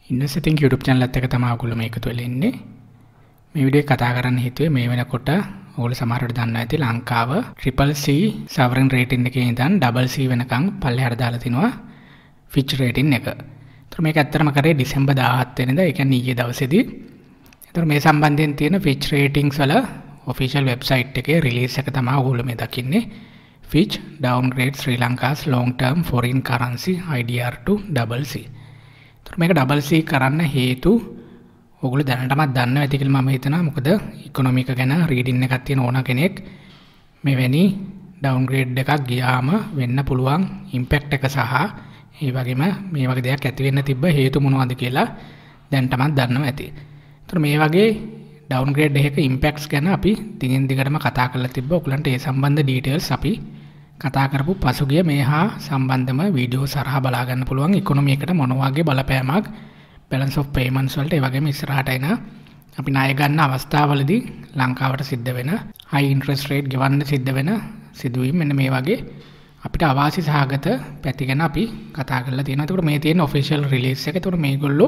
ඉන්නසෙටින් YouTube channel එකත් එක්ක තමයි ඔයගොල්ලෝ මේක තුළ ඉන්නේ. මේ වීඩියෝ එක කතා කරන්න හිතුවේ මේ වෙනකොට ඔයගොල්ලෝ සමහරවිට දන්නවා ඇති ලංකාව CCC sovereign rating එකේ ඉඳන් CC වෙනකන් පල්ලෙහාට දාලා තිනවා Fitch rating එක. ඒතර මේක ඇත්තටම කරේ දෙසැම්බර් 17 වෙනිදා, ඒ කියන්නේ ඊයේ දවසේදී. ඒතර මේ සම්බන්ධයෙන් තියෙන Fitch ratings වල official website එකේ release එක තමයි ඔයගොල්ලෝ මේ දකින්නේ. Fitch downgrade Sri Lanka's long term foreign currency IDR to CC. මේක CC කරන්න හේතු ඔයගොල්ලෝ දැනටමත් දන්නවා ඇති කියලා මම හිතනවා. මොකද ඉකොනොමික ගැන රීඩින් එකක් තියෙන ඕන කෙනෙක් මෙවැනි ඩවුන්ග්‍රේඩ් එකක් ගියාම වෙන්න පුළුවන් ඉම්පැක්ට් එක සහ ඒ වගේම මේ වගේ දෙයක් ඇති වෙන්න තිබ්බ හේතු මොනවද කියලා දැනටමත් දන්නවා ඇති. ඒතර මේ වගේ ඩවුන්ග්‍රේඩ් එකක ඉම්පැක්ට්ස් ගැන අපි දිගින් දිගටම කතා කරලා තිබ්බා. ඔයගලන්ට ඒ සම්බන්ධ ඩීටේල්ස් අපි කතා කරපු පසුගිය මේ හා සම්බන්ධම වීඩියෝ සරහා බලා ගන්න පුළුවන්. ඉකොනොමි එකට මොන වගේ බලපෑමක් balance of payments වලට ඒ වගේම ඉස්සරහට එන අපි ණය ගන්න අවස්ථාවවලදී ලංකාවට සිද්ධ වෙන high interest rate ගෙවන්න සිද්ධ වෙන සිදුවීම් මෙන්න මේ වගේ අපිට අවාසි සහගත පැති ගැන අපි කතා කරලා තියෙනවා. ඒකට මේ තියෙන official release එක. ඒකට මේගොල්ලෝ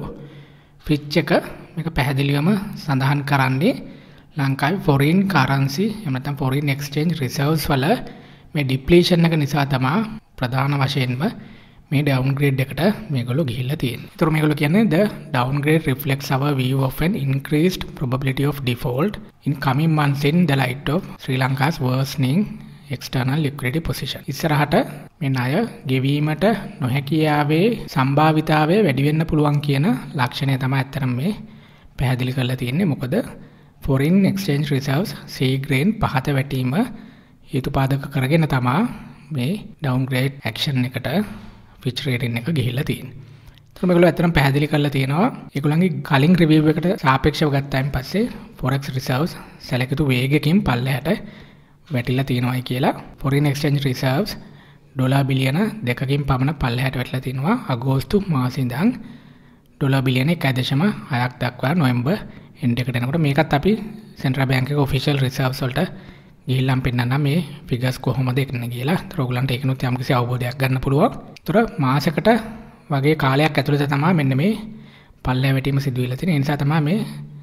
Fitch එක මේක පැහැදිලිවම සඳහන් කරන්නේ ලංකාවේ foreign currency එහෙම නැත්නම් foreign exchange reserves වල මේ depletion එක නිසා තමයි ප්‍රධාන වශයෙන්ම මේ downgrade එකට මේගොල්ලෝ ගිහිල්ලා තියෙන්නේ. ඒතර මේගොල්ලෝ කියන්නේ the downgrade reflects our view of an increased probability of default in coming months in the light of Sri Lanka's worsening external liquidity position. ඉස්සරහට මේ ණය ගෙවීමට නොහැකියාවේ සම්භාවිතාවය වැඩි වෙන්න පුළුවන් කියන ලක්ෂණය තමයි අත්‍තරම මේ පැහැදිලි කරලා තියෙන්නේ. මොකද foreign exchange reserves සීග්‍රයෙන් පහත වැටීම හේතුපාදක කරගෙන තමයි මේ downgrade action එකට Fitch rating එක ගිහිල්ලා තියෙන්නේ. ඒතර මේගොල්ලෝ ඇත්තටම පැහැදිලි කරලා තියෙනවා ඒගොල්ලන්ගේ කලින් රිවිව් එකට සාපේක්ෂව ගත්තායින් පස්සේ forex reserves සැලකිතු වේගකින් පල්ලෙහාට වැටිලා තියෙනවායි කියලා. foreign exchange reserves ඩොලර් බිලියන 2කින් පමණ පල්ලෙහාට වැටිලා තිනවා අගෝස්තු මාසෙ ඉඳන් ඩොලර් බිලියන 1.6ක් දක්වා නොවැම්බර් එන්ඩ් එකට එනකොට මේකත් අපි සෙන්ට්‍රල් බැංක් එකේ official reserves වලට ගිහිල්ලා පෙන්නන්න මේ ෆිගර්ස් කොහොමද එන්නේ කියලා. ඒතර ඔයගලන්ට ඒකනොත් යම්කිසි අවබෝධයක් ගන්න පුළුවන්. ඒතර මාසයකට වගේ කාලයක් ඇතුළත තමයි මෙන්න මේ පල්ලෙහා වැටීම සිදු වෙලා තියෙන්නේ. ඒ නිසා තමයි මේ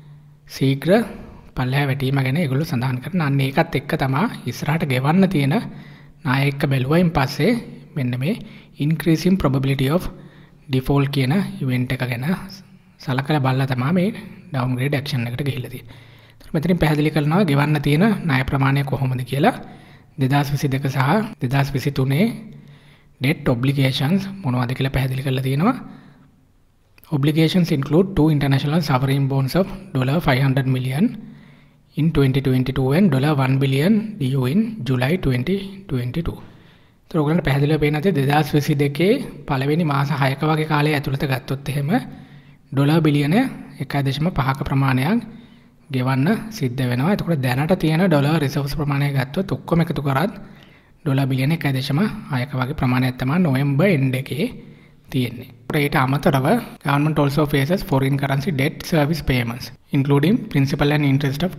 ශීඝ්‍ර පල්ලෙහා වැටීම ගැන ඒගොල්ලෝ සඳහන් කරන. අන්න ඒකත් එක්ක තමයි ඉස්සරහට ගෙවන්න තියෙන ණය එක්ක බැලුවයින් පස්සේ මෙන්න මේ increasing probability of default කියන event එක ගැන සලකලා බලලා තමයි මේ downgrade action එකට ගිහිල්ලා තියෙන්නේ. මෙතනින් පැහැදිලි කරනවා ගෙවන්න තියෙන ණය ප්‍රමාණය කොහොමද කියලා. 2022 සහ 2023 debt obligations මොනවද කියලා පැහැදිලි කරලා තියෙනවා. Obligations include two international sovereign bonds of $500 million in 2022 and $1 billion due in July 2022. ඒතර ඔයගලන්ට පැහැදිලිව පේන නැති 2022 පළවෙනි මාස 6ක වගේ කාලය ඇතුළත ගත්තොත් එහෙම ඩොලර් බිලියන 1.5ක ප්‍රමාණයක් ගෙවන්න සිද්ධ වෙනවා. එතකොට දැනට තියෙන ඩොලර් රිසර්ව්ස් ප්‍රමාණය ගත්තොත් ඔක්කොම එකතු කරත් ඩොලර් බිලියන 1.6ක වගේ ප්‍රමාණයක් තමයි නොවැම්බර් එන්ඩ් එකේ තියෙන්නේ. ඊට අමතරව government also faces foreign currency debt service payments including principal and interest of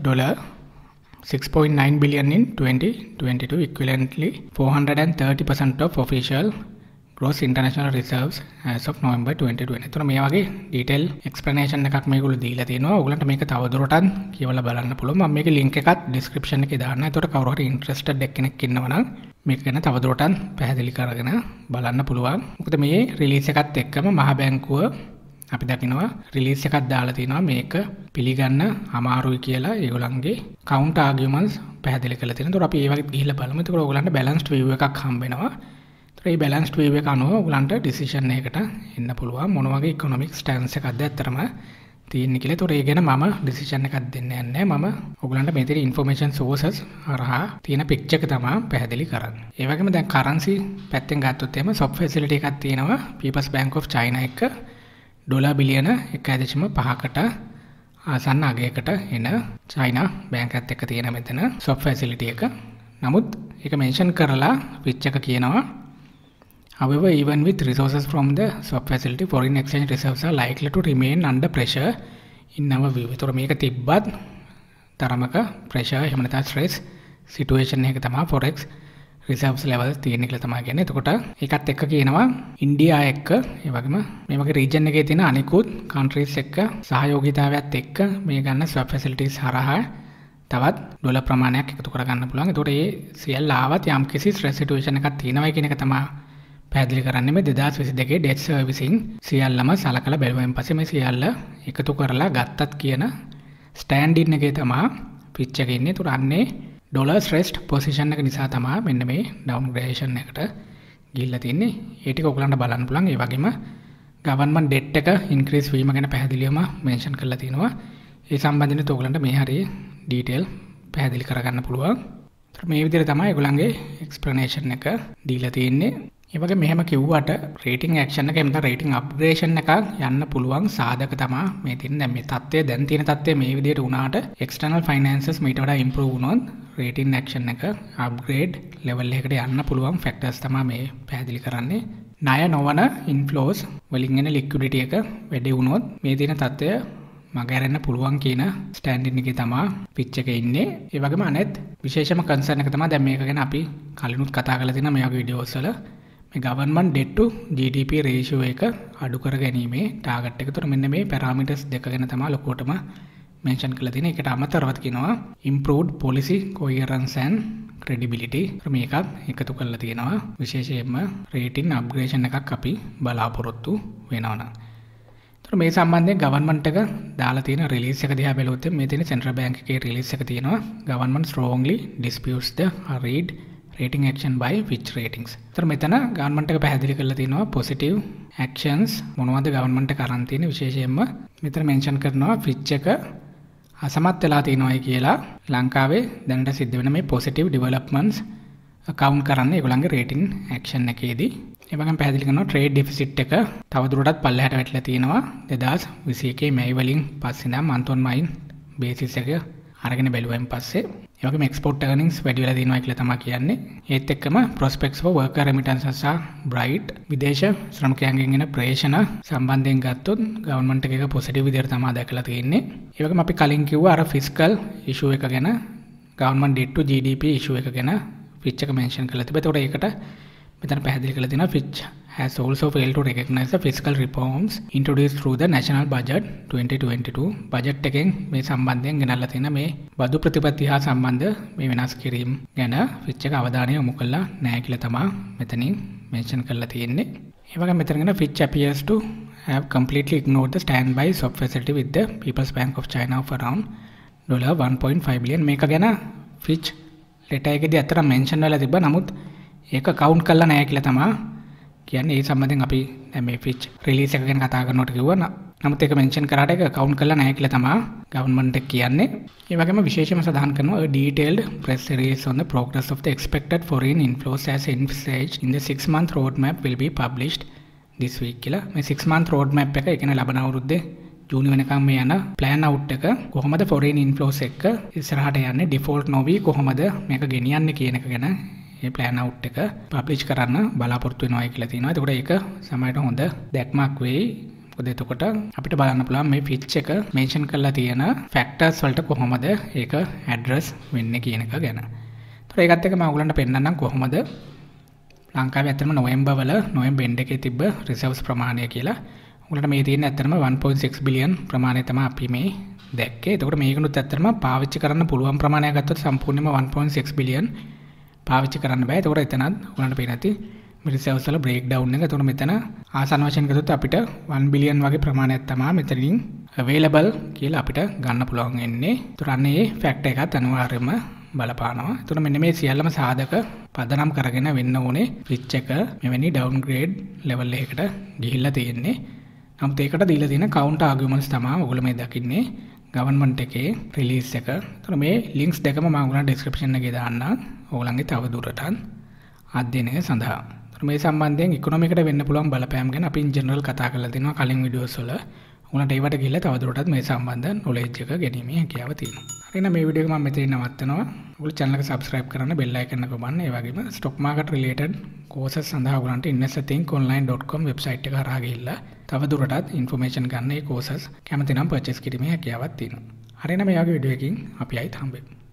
$6.9 billion in 2022 equivalently 430% of official gross international reserves as of November 2020. එතන මේ වගේ detail explanation එකක් මේගොල්ලෝ දීලා තියෙනවා. ඔයගලන්ට මේක තවදුරටත් කියවලා බලන්න පුළුවන්. මම මේකේ link එකත් description එකේ දාන්නම්. ඒතකොට කවුරු හරි interested එක්කෙනෙක් ඉන්නවනම් මේක ගැන තවදුරටත් පැහැදිලි කරගෙන බලන්න පුළුවන්. මොකද මේ release එකත් එක්කම මහ බැංකුව අපි දකිනවා release එකක් දාලා තිනවා මේක පිළිගන්න අමාරුයි කියලා ඒගොල්ලන්ගේ counter arguments පැහැදිලි කරලා තියෙනවා. ඒතකොට අපි ඒ වගේ ගිහිල්ලා බලමු. ඒතකොට ඔයගලන්ට balanced view එකක් හම්බ වෙනවා. ඒ බැලන්ස්ඩ් වේව් එක අනුව ඔයගලන්ට ඩිසිෂන් එකකට එන්න පුළුවන් මොන වගේ ඉකොනොමික් ස්ටෑන්ස් එකක්ද ඇත්තටම තියෙන්නේ කියලා. ඒතකොට ඒ ගැන මම ඩිසිෂන් එකක් දෙන්න යන්නේ නැහැ. මම ඔයගලන්ට මේ තියෙන ඉන්ෆර්මේෂන් සෝසස් හරහා තියෙන පික්චර් එක තමයි පැහැදිලි කරන්නේ. ඒ වගේම දැන් කරන්සි පැත්තෙන් ගත්තොත් එහෙම සොප් ෆැසිලිටි එකක් තියෙනවා People's Bank of China එක ඩොලර් බිලියන 1.5කට ආසන්න අගයකට එන චයිනා බැංකත් එක්ක තියෙන මෙතන සොප් ෆැසිලිටි එක. නමුත් ඒක මෙන්ෂන් කරලා පිච් එක කියනවා however, even with resources from the swap facility, foreign exchange reserves are likely to remain under pressure in our view. ඒතොර මේක තිබ්බත් තරමක pressure එහෙම නැත්නම් stress situation එක තමයි forex රිසර්ව්ස් ලෙවල්ස් තියෙන කියලා තමයි කියන්නේ. එතකොට ඒකත් එක්ක කියනවා ඉන්දියා එක්ක ඒ වගේම මේ වගේ රීජන් එකේ තියෙන අනිකුත් කන්ට්‍රීස් එක්ක සහයෝගීතාවයත් එක්ක මේ ගන්න ස්වැප් ෆැසිලිටිස් හරහා තවත් ඩොලර් ප්‍රමාණයක් එකතු කරගන්න පුළුවන්. එතකොට මේ සියල්ල ආවත් යම්කිසි ස්ට්‍රෙස් සිටුේෂන් එකක් තියෙනවා කියන එක තමයි පැහැදිලි කරන්නේ. මේ 2022 ඩෙට් සර්විසින් සියල්ලම සලකලා බැලුවෙන් පස්සේ මේ සියල්ල එකතු කරලා ගත්තත් කියන ස්ටෑන්ඩ් ඉන් එකේ තමයි පිච් එකේ ඉන්නේ. ඒතර අන්නේ ඩොලර් ස්ට්‍රෙස්ඩ් පොසිෂන් එක නිසා තමයි මෙන්න මේ ඩවුන්ග්‍රේඩේෂන් එකට ගිහිල්ලා තින්නේ. ඒ ටික ඔයගලන්ට බලන්න පුළුවන්. ඒ වගේම ගවර්න්මන්ට් ඩෙට් එක ඉන්ක්‍රීස් වීම ගැන පැහැදිලිවම මෙන්ෂන් කරලා තිනවා. ඒ සම්බන්ධයෙන් ඔයගලන්ට මේ හරිය ඩීටේල් පැහැදිලි කරගන්න පුළුවන්. ඒතර මේ විදිහට තමයි ඔයගලන්ගේ එක්ස්ප්ලනේෂන් එක දීලා තියෙන්නේ. ඒ වගේ මෙහෙම කිව්වට රේටින් ඇක්ෂන් එක එහෙම නැත්නම් රේටින් අප්ග්‍රේඩේෂන් එකක් යන්න පුළුවන් සාධක තමයි මේ තියෙන්නේ. දැන් මේ තත්ත්වය දැන් තියෙන තත්ත්වය මේ විදිහට වුණාට එක්ස්ටර්නල් ෆයිනෑන්සස් මීට වඩා ඉම්ප්‍රූව් වුණොත් රේටින් ඇක්ෂන් එක අප්ග්‍රේඩ් ලෙවල් එකකට යන්න පුළුවන් ෆැක්ටර්ස් තමයි මේ පැහැදිලි කරන්නේ. ණය නොවන ඉන්ෆ්ලෝස් වලින් එන ලික්විඩිටි එක වැඩි වුණොත් මේ තියෙන තත්ත්වය මගහැරෙන්න පුළුවන් කියන ස්ටෑන්ඩින් එකේ තමයි පිච් එකේ ඉන්නේ. ඒ වගේම අනෙත් විශේෂම කන්සර්න් එක තමයි දැන් මේක ගැන අපි කලිනුත් කතා කරලා තියෙනවා මේ වගේ වීඩියෝස් වල. මේ government debt to GDP ratio එක අඩු කර ගැනීමේ ටාගට් එක. ඒතර මෙන්න මේ පැරාමීටර්ස් දෙක ගැන තමයි ලොකුවටම මෙන්ෂන් කරලා තියෙන්නේ. ඒකට අමතරව කියනවා improved policy coherence and credibility. මේකත් එකතු කරලා තියෙනවා. විශේෂයෙන්ම රේටින් අප්ග්‍රේඩේෂන් එකක් අපි බලාපොරොත්තු වෙනවා නම්. ඒතර මේ සම්බන්ධයෙන් ගවර්න්මන්ට් එක දාලා තියෙන රිලීස් එක දිහා බැලුවොත් මේ තියෙන සෙන්ට්‍රල් බැංක් එකේ රිලීස් එක තියෙනවා. Government strongly disputes the hurried rating action by Fitch ratings. ඒතර මෙතන ගවර්න්මන්ට් එක පැහැදිලි කරලා තියෙනවා positive actions මොනවද ගවර්න්මන්ට් එක අරන් තියෙන්නේ. විශේෂයෙන්ම මෙතන මෙන්ෂන් කරනවා Fitch එක අසමත් වෙලා තියෙනවායි කියලා ලංකාවේ දැනට සිද්ධ වෙන මේ positive developments account කරන්නේ ඒගොල්ලන්ගේ rating action එකේදී. ඒ වගේම පැහැදිලි කරනවා trade deficit එක තවදුරටත් පල්ලෙහාට වැටිලා තියෙනවා 2021 මැයි වලින් පස්සේ නම් month on month basis එක අරගෙන බැලුවෙන් පස්සේ. ඒ වගේම export earnings වැඩි වෙලා තියෙනවා කියලා තමයි කියන්නේ. ඒත් එක්කම prospects for worker remittances are bright. විදේශ ශ්‍රමිකයන්ගෙන් එන ප්‍රේෂණ සම්බන්ධයෙන් ගත්තොත් ගවර්න්මන්ට් එකක පොසිටිව් විදිහට තමයි දැකලා තියෙන්නේ. ඒ වගේම අපි කලින් කිව්වා අර ෆිස්කල් ඉෂුව එක ගැන ගවර්න්මන්ට් ඩෙට් ටු GDP ඉෂුව එක ගැන Fitch එක මෙන්ෂන් කරලා තිබෙනවා. ඒකට මෙතන පැහැදිලි කරලා තියෙනවා Fitch has also failed to recognize the fiscal reforms introduced through the national budget 2022. Budget එකෙන් මේ සම්බන්ධයෙන් ගෙනල්ලා තියෙන මේ බදු ප්‍රතිපත්ති හා සම්බන්ධ මේ වෙනස් කිරීම ගැන Fitch එක අවධානය යොමු කළා නැහැ කියලා තමයි මෙතනින් මෙන්ෂන් කරලා තියෙන්නේ. ඒ වගේම මෙතන ගෙන Fitch appears to have completely ignored the standby swap facility with the People's Bank of China of around $1.5 billion. මේක ගැන Fitch ලෙටර් එකේදී අතර මෙන්ෂන් වෙලා තිබ්බා. නමුත් ඒක කවුන්ට් කරලා නැහැ කියලා තමයි කියන්නේ. ඒ සම්බන්ධයෙන් අපි දැන් මේ Fitch රිලීස් එක ගැන කතා කරනකොට කිව්වා. නමුත් ඒක මෙන්ෂන් කරාට ඒක කවුන්ට් කරලා නැහැ කියලා තමයි ගවර්න්මන්ට් එක කියන්නේ. ඒ වගේම විශේෂයෙන්ම සඳහන් කරනවා a detailed press release on the progress of the expected foreign inflows as envisaged in the 6-month roadmap will be published this week කියලා. මේ 6-month roadmap එක කියන්නේ ලබන අවුරුද්දේ ජූනි වෙනකම් මේ යන plan out එක කොහොමද foreign inflows එක ඉස්සරහට යන්නේ default නොවි කොහොමද මේක ගෙනියන්නේ කියන එක ගැන මේ plan out එක පබ්ලිෂ් කරන්න බලාපොරොත්තු වෙනවා කියලා තියෙනවා. එතකොට ඒක සමහරට හොඳ දැක්මක් වෙයි. මොකද එතකොට අපිට බලන්න පුළුවන් මේ Fitch එක මෙන්ෂන් කරලා තියෙන ෆැක්ටර්ස් වලට කොහොමද ඒක ඇඩ්‍රස් වෙන්නේ කියන එක ගැන. ඒතකොට ඒකත් එක්ක මම ඔයගලන්ට පෙන්නන්නම් කොහොමද ලංකාවේ ඇත්තටම නොවැම්බර් එන්ඩ් එකේ තිබ්බ රිසර්ව්ස් ප්‍රමාණය කියලා. ඔයගලන්ට මේ තියෙන ඇත්තටම 1.6 බිලියන් ප්‍රමාණය තමයි අපි මේ දැක්කේ. එතකොට මේකනුත් ඇත්තටම පාවිච්චි කරන්න පුළුවන් ප්‍රමාණයක් ගත්තොත් සම්පූර්ණයෙන්ම 1.6 බිලියන් පාවිච්චි කරන්න බෑ. ඒතකොට එතනත් ඔයගලන්ට පේන ඇති මේ රිසර්ව්ස් වල බ්‍රේක් ඩවුන් එක. එතකොට මෙතන ආසන්න වශයෙන් ගත්තොත් අපිට 1 බිලියන් වගේ ප්‍රමාණයක් තමයි මෙතනින් available කියලා අපිට ගන්න පුළුවන් වෙන්නේ. ඒතකොට අන්නේ මේ ෆැක්ටර් එකත් අනිවාර්යයෙන්ම බලපානවා. එතකොට මෙන්න මේ සියල්ලම සාධක පදනම් කරගෙන වෙන්න ඕනේ Fitch එක මෙවැනි ඩවුන්ග්‍රේඩ් ලෙවල් එකකට ගිහිල්ලා තියෙන්නේ. නමුත් ඒකට දීලා තියෙන කවුන්ටර් ආගියුමන්ට්ස් තමයි ඔයගොල්ලෝ මේ දකින්නේ ගවර්න්මන්ට් එකේ රිලීස් එක. එතකොට මේ ලින්ක්ස් දෙකම මම ඔයගොල්ලන්ට ඩිස්ක්‍රිප්ෂන් එකේ දාන්නම්. ඔයගොල්ලන්ගේ තව දුරටත් අධ්‍යයනය සඳහා. මේ සම්බන්ධයෙන් ඉකොනොමිකට වෙන්න පුළුවන් බලපෑම් ගැන අපි ඉන් ජෙනරල් කතා කරලා තිනවා කලින් වීඩියෝස් වල. ඔයාලට ඒවට ගිහිල්ලා තවදුරටත් මේ සම්බන්ධ නොලෙජ් එක ගැනීමේ හැකියාව තියෙනවා. හරි එහෙනම් මේ වීඩියෝ එක මම මෙතනින් නවත්තනවා. ඔයාලා channel එක subscribe කරන්න bell icon එක ඔබන්න. ඒ වගේම stock market related courses සඳහා ඔයාලන්ට investorthinkonline.com website එක හරහා ගිහිල්ලා තවදුරටත් information ගන්න මේ courses කැමති නම් purchase කිරීමේ හැකියාවක් තියෙනවා. හරි එහෙනම් මේ වගේ වීඩියෝ එකකින් අපි ආයෙත් හම්බෙමු.